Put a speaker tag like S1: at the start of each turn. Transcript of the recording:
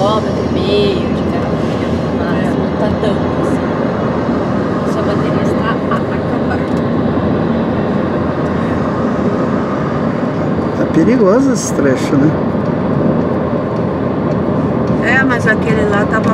S1: km de ferrovia, mas não tá tanto assim. Sua bateria está a acabar.
S2: É perigoso esse trecho, né?
S3: É, mas aquele lá tava